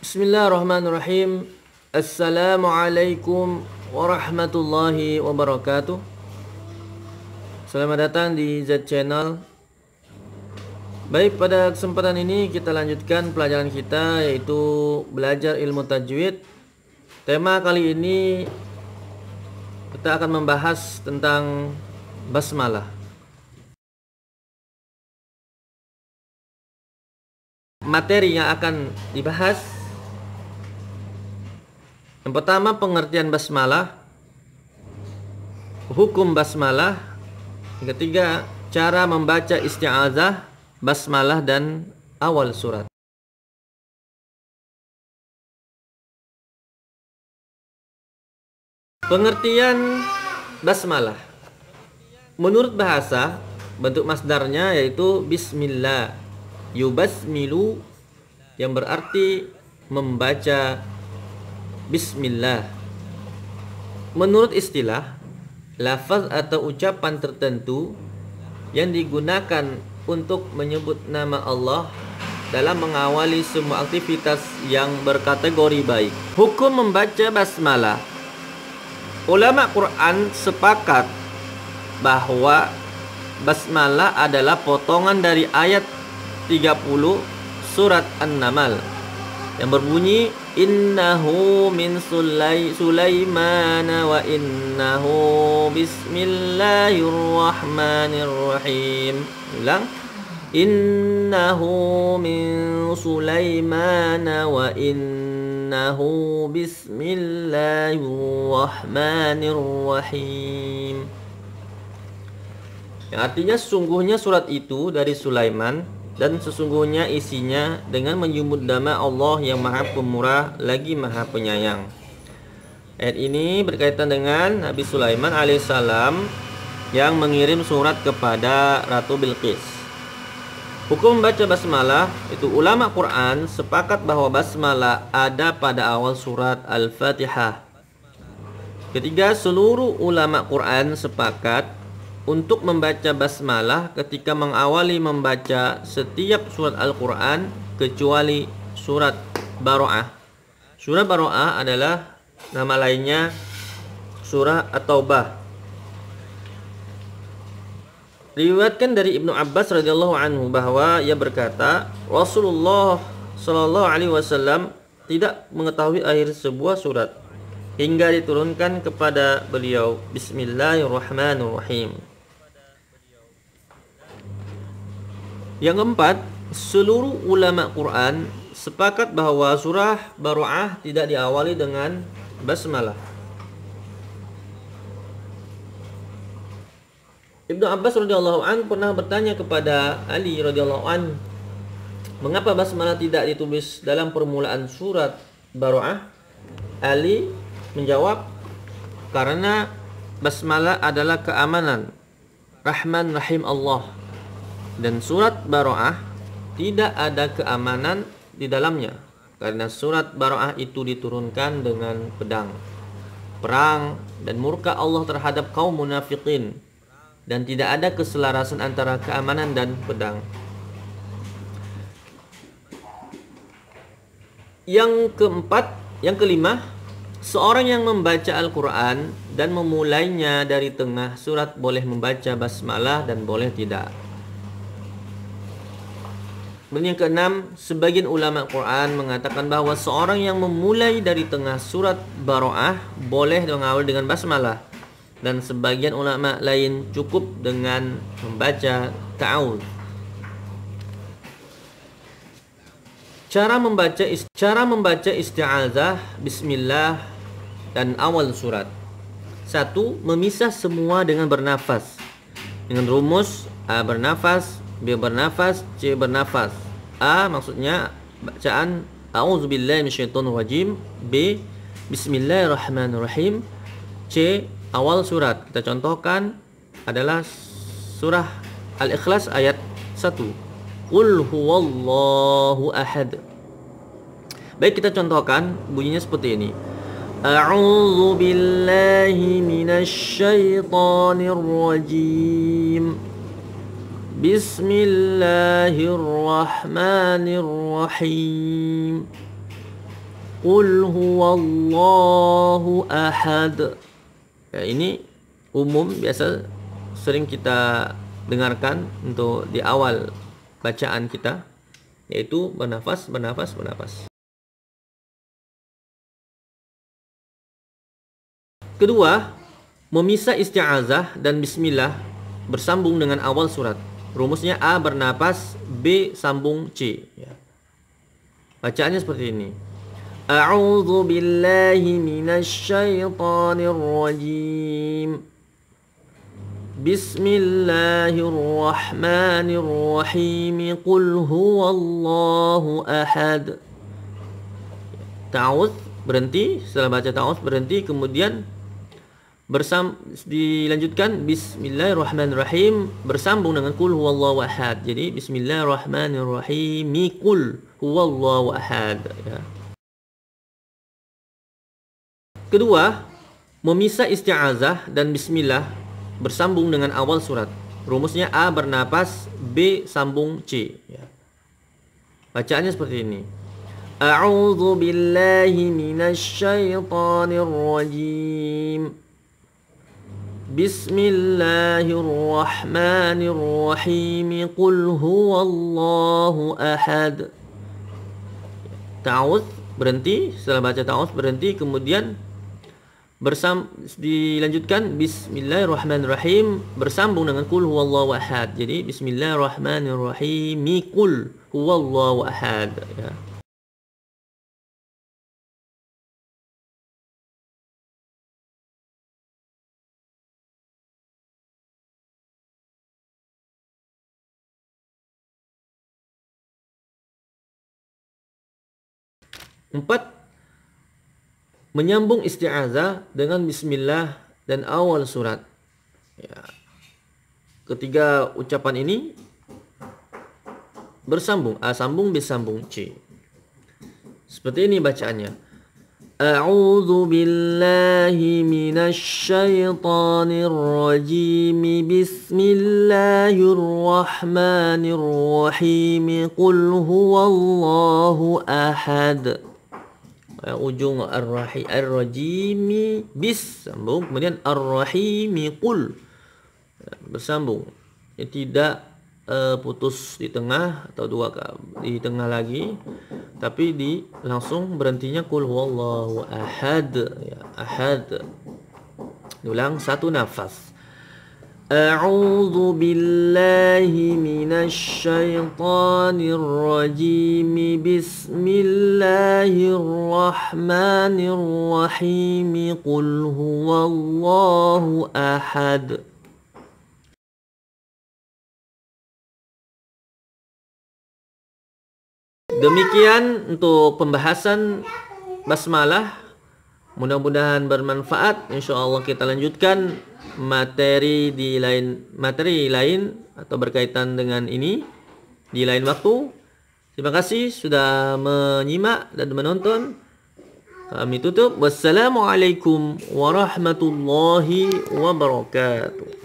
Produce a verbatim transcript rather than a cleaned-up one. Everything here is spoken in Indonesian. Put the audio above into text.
Bismillahirrahmanirrahim. Assalamualaikum warahmatullahi wabarakatuh. Selamat datang di Z Channel. Baik, pada kesempatan ini kita lanjutkan pelajaran kita, yaitu belajar ilmu tajwid. Tema kali ini kita akan membahas tentang basmalah. Materi yang akan dibahas, yang pertama pengertian basmalah, hukum basmalah, yang ketiga cara membaca isti'azah, basmalah dan awal surat. Pengertian basmalah menurut bahasa, bentuk masdarnya yaitu bismillah, yubasmilu, yang berarti membaca bismillah. Menurut istilah, lafaz atau ucapan tertentu yang digunakan untuk menyebut nama Allah dalam mengawali semua aktivitas yang berkategori baik. Hukum membaca basmalah. Ulama Quran sepakat bahwa basmalah adalah potongan dari ayat tiga puluh surat An-Naml yang berbunyi innahu min sulay Sulaiman wa innahu bismillahirrahmanirrahim. Ulang, innahu min Sulaiman wa innahu bismillahirrahmanirrahim, yang artinya sesungguhnya surat itu dari Sulaiman dan sesungguhnya isinya dengan menyebut nama Allah yang Maha Pemurah lagi Maha Penyayang. Ayat ini berkaitan dengan Nabi Sulaiman alaihissalam yang mengirim surat kepada Ratu Bilqis. Hukum membaca basmalah itu, ulama Quran sepakat bahwa basmalah ada pada awal surat Al-Fatihah. Ketiga, seluruh ulama Quran sepakat untuk membaca basmalah ketika mengawali membaca setiap surat Al-Quran kecuali surat Baro'ah. Surah Baro'ah adalah nama lainnya surah At-Taubah. Diriwayatkan dari Ibnu Abbas radhiyallahu anhu bahwa ia berkata, Rasulullah shallallahu alaihi wasallam tidak mengetahui akhir sebuah surat hingga diturunkan kepada beliau Bismillahirrahmanirrahim. Yang keempat, seluruh ulama Quran sepakat bahwa surah Baro'ah tidak diawali dengan basmalah. Ibnu Abbas radhiyallahu an pernah bertanya kepada Ali radhiyallahu an, mengapa basmalah tidak ditulis dalam permulaan surat Baro'ah? Ali menjawab, karena basmalah adalah keamanan, Rahman Rahim Allah, dan surat Baro'ah tidak ada keamanan di dalamnya, karena surat Baro'ah itu diturunkan dengan pedang, perang, dan murka Allah terhadap kaum munafikin, dan tidak ada keselarasan antara keamanan dan pedang. Yang keempat, yang kelima, seorang yang membaca Al-Quran dan memulainya dari tengah surat boleh membaca basmalah dan boleh tidak. Dan yang keenam, sebagian ulama Quran mengatakan bahwa seorang yang memulai dari tengah surat Baro'ah boleh mengawal dengan basmalah, dan sebagian ulama lain cukup dengan membaca ta'awudz. Cara membaca cara membaca isti'azah, bismillah dan awal surat. Satu, memisah semua dengan bernafas dengan rumus A bernafas, B bernafas, C bernafas. A maksudnya bacaan a'udzubillahi minasyaitonirrajim, B bismillahirrahmanirrahim, C awal surat. Kita contohkan adalah surah Al-Ikhlas ayat satu. Qul huwallahu ahad. Baik, kita contohkan bunyinya seperti ini. A'udzu billahi minasyaitonir rajim. Bismillahirrahmanirrahim. Qul huwallahu ahad. Ya, ini umum biasa sering kita dengarkan untuk di awal bacaan kita, yaitu bernafas, bernafas, bernafas. Kedua, memisah isti'azah dan bismillah bersambung dengan awal surat. Rumusnya A bernapas, B sambung C. Ya. Bacaannya seperti ini. A'udzu billahi minasyaitonir rajim. Bismillahirrahmanirrahim. Qul huwallahu ahad. Ta'awudz, berhenti. Setelah baca ta'awudz berhenti, kemudian bersam dilanjutkan bismillahirrahmanirrahim bersambung dengan qul huwallahu ahad. Jadi bismillahirrahmanirrahim qul huwallahu ahad, ya. Kedua, memisah isti'azah dan bismillah bersambung dengan awal surat. Rumusnya A bernapas, B sambung C, ya. Bacaannya seperti ini. A'udzu billahi minasyaitonir rajim. Bismillahirrahmanirrahim. Qul huwallahu ahad. Ta'awudz, berhenti. Setelah baca ta'awudz berhenti, kemudian bersam dilanjutkan bismillahirrahmanirrahim bersambung dengan qul huwallahu ahad. Jadi bismillahirrahmanirrahim qul huwallahu ahad, ya. Empat, menyambung isti'azah dengan bismillah dan awal surat. Ya. Ketiga ucapan ini bersambung, A sambung, B sambung, C. Seperti ini bacaannya. A'udzu billahi minasyaitonir rajim. Bismillahirrahmanirrahim. Qul huwallahu ahad. Ujung ar-rahi ar-rajimi bis sambung, kemudian ar-rahimi qul bersambung, ya, tidak uh, putus di tengah atau dua di tengah lagi, tapi di langsung berhentinya qul huwallahu ahad, ya, ahad. Ulang satu nafas. A'udzu billahi minasyaitonir rajim. Bismillahirrahmanirrahim. Qul huwallahu ahad. Demikian untuk pembahasan basmalah. Mudah-mudahan bermanfaat. Insyaallah kita lanjutkan materi di lain materi lain atau berkaitan dengan ini di lain waktu. Terima kasih sudah menyimak dan menonton. Kami tutup. Wassalamualaikum warahmatullahi wabarakatuh.